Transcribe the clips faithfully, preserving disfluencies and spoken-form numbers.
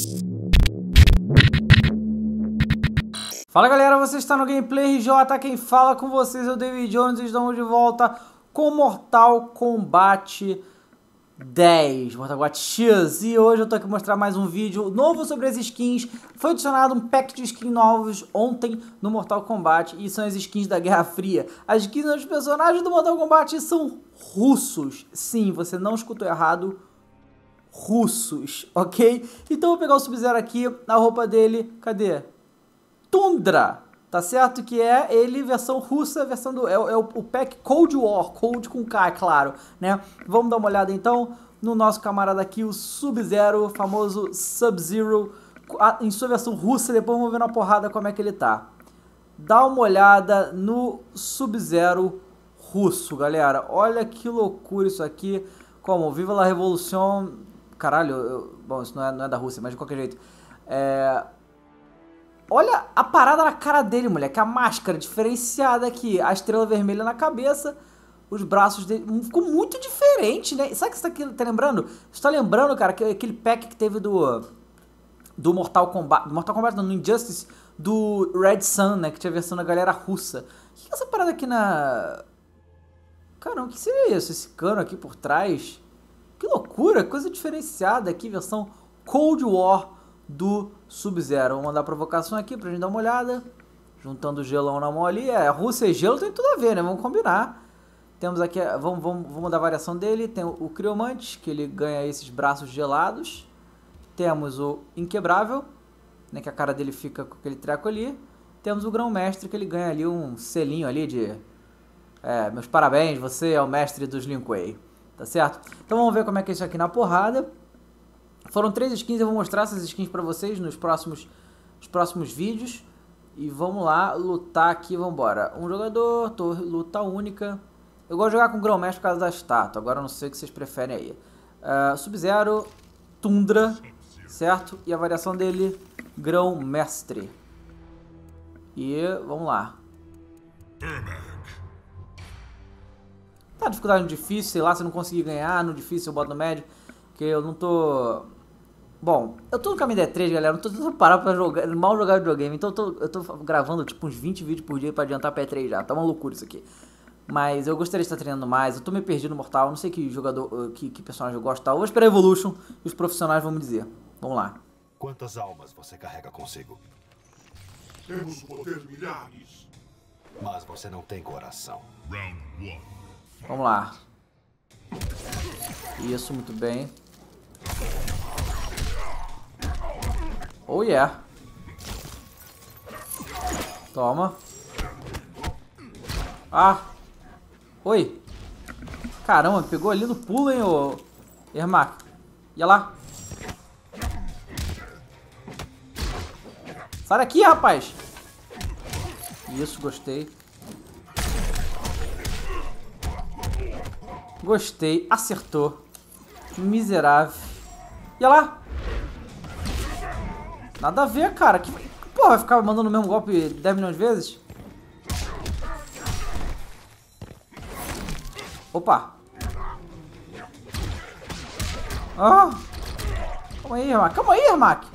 Fala galera, você está no Gameplay R J, quem fala com vocês é o David Jones e estamos de volta com Mortal Kombat dez, Mortal Kombat X, e hoje eu tô aqui pra mostrar mais um vídeo novo sobre as skins. Foi adicionado um pack de skins novos ontem no Mortal Kombat e são as skins da Guerra Fria. As skins dos personagens do Mortal Kombat são russos, sim, você não escutou errado, russos, ok? Então eu vou pegar o Sub-Zero aqui, a roupa dele, cadê? Tundra, tá certo? Que é ele versão russa, versão do... É, é o, o pack Cold War, Cold com K, é claro, né? Vamos dar uma olhada então no nosso camarada aqui, o Sub-Zero, famoso Sub-Zero, em sua versão russa. Depois vamos ver na porrada como é que ele tá. Dá uma olhada no Sub-Zero russo, galera. Olha que loucura isso aqui. Como? Viva la Revolução... Caralho, eu... bom, isso não é, não é da Rússia, mas de qualquer jeito. É... Olha a parada na cara dele, moleque. A máscara diferenciada aqui. A estrela vermelha na cabeça. Os braços dele. Ficou muito diferente, né? Sabe o que você tá, aqui, tá lembrando? Você tá lembrando, cara, que aquele pack que teve do... Do Mortal Kombat... Do Mortal Kombat não, no Injustice. Do Red Sun, né? Que tinha a versão da galera russa. O que é essa parada aqui na... Caramba, o que seria isso? Esse cano aqui por trás? Que loucura. Coisa diferenciada aqui. Versão Cold War do Sub-Zero. Vamos mandar a provocação aqui pra gente dar uma olhada. Juntando o gelão na mão ali. É, Rússia e gelo tem tudo a ver, né? Vamos combinar. Temos aqui, vamos, vamos, vamos dar a variação dele. Tem o, o Criomante, que ele ganha esses braços gelados. Temos o Inquebrável, né? Que a cara dele fica com aquele treco ali. Temos o Grão-Mestre, que ele ganha ali um selinho ali de... É, meus parabéns, você é o mestre dos Lin Kuei. Tá certo? Então vamos ver como é que é isso aqui na porrada. Foram três skins, eu vou mostrar essas skins pra vocês nos próximos, nos próximos vídeos. E vamos lá, lutar aqui, vamos embora. Um jogador, tô, luta única. Eu gosto de jogar com Grão-Mestre por causa da estátua, agora eu não sei o que vocês preferem aí. Uh, Sub-Zero, Tundra, certo? E a variação dele, Grão-Mestre. E vamos lá. Tá, dificuldade no difícil, sei lá, se eu não conseguir ganhar, no difícil eu boto no médio. Porque eu não tô... Bom, eu tô no caminho da E três, galera, não tô tentando parar pra jogar, mal jogar videogame, então eu tô, eu tô gravando tipo uns vinte vídeos por dia pra adiantar pra E três já, tá uma loucura isso aqui. Mas eu gostaria de estar treinando mais, eu tô meio perdido no Mortal, não sei que jogador, que, que personagem eu gosto e tal. Eu vou esperar Evolution e os profissionais vão me dizer. Vamos lá. Quantas almas você carrega consigo? Temos poder milhares. Mas você não tem coração. Round one. Vamos lá. Isso, muito bem. Oh yeah. Toma. Ah. Oi. Caramba, pegou ali no pulo, hein, ô Ermac. Ia lá. Sai daqui, rapaz. Isso, gostei. Gostei. Acertou. Miserável. Ia lá. Nada a ver, cara. Que porra, vai ficar mandando o mesmo golpe dez milhões de vezes? Opa. Ah. Calma aí, Ermac. Calma aí, Ermac.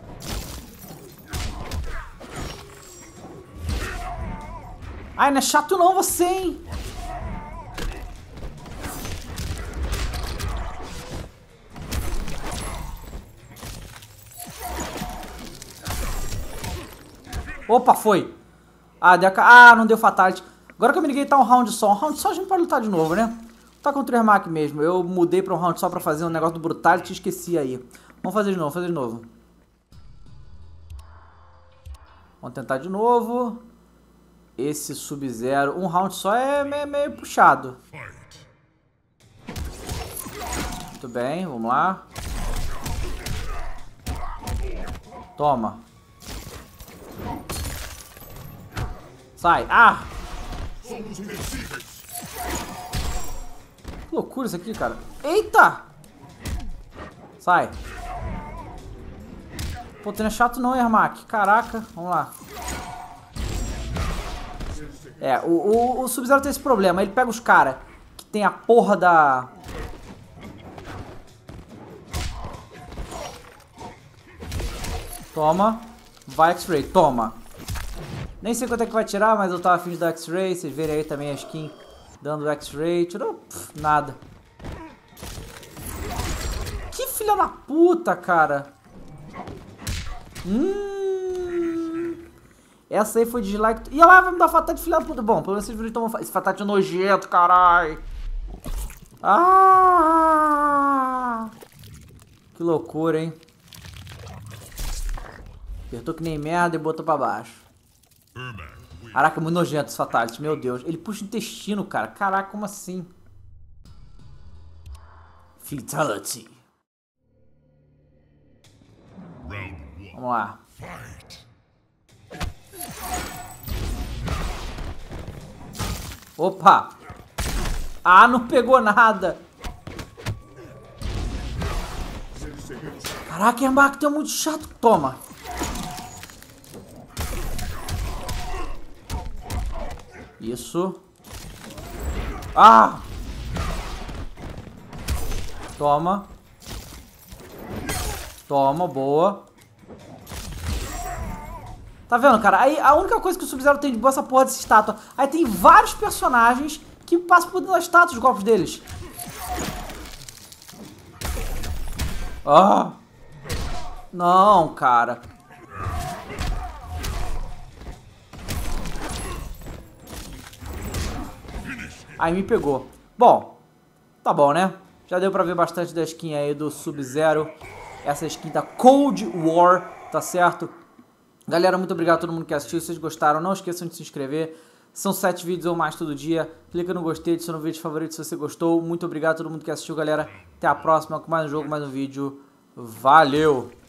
Ai, não é chato não você, hein? Opa, foi. Ah, deu a... ah, não deu fatality. Agora que eu me liguei, tá um round só. Um round só a gente pode lutar de novo, né? Tá contra o Ermac mesmo. Eu mudei pra um round só pra fazer um negócio do Brutality e esqueci aí. Vamos fazer de novo, fazer de novo. Vamos tentar de novo. Esse Sub-Zero. Um round só é meio, meio puxado. Muito bem, vamos lá. Toma. Sai. Ah! Somos invencíveis. Que loucura isso aqui, cara. Eita! Sai. Pô, tu não é chato não, Ermac. Caraca. Vamos lá. É, o, o, o Sub-Zero tem esse problema. Ele pega os caras que tem a porra da... Toma. Vai X-Ray, toma. Nem sei quanto é que vai tirar, mas eu tava afim de dar X-Ray. Vocês verem aí também a skin dando X-Ray. Tirou pff, nada. Que filha da puta, cara. Hum. Essa aí foi dislike. E ela vai me dar fatal de filha da puta. Bom, pelo menos vocês viram tomar esse fatal de nojento, carai. Ah! Que loucura, hein? Apertou que nem merda e botou pra baixo. Caraca, muito nojento esse fatality, meu Deus. Ele puxa o intestino, cara. Caraca, como assim? Fatality. Vamos lá. Opa! Ah, não pegou nada. Caraca, é um que é muito chato. Toma. Isso. Ah! Toma. Toma, boa. Tá vendo, cara? Aí a única coisa que o Sub-Zero tem de boa é essa porra dessa estátua. Aí tem vários personagens que passam por dentro da estátua, os golpes deles. Ah! Não, cara. Aí me pegou. Bom, tá bom, né? Já deu pra ver bastante da skin aí do Sub-Zero. Essa skin da Cold War, tá certo? Galera, muito obrigado a todo mundo que assistiu. Se vocês gostaram, não esqueçam de se inscrever. São sete vídeos ou mais todo dia. Clica no gostei, adiciona o vídeo favorito se você gostou. Muito obrigado a todo mundo que assistiu, galera. Até a próxima com mais um jogo, mais um vídeo. Valeu!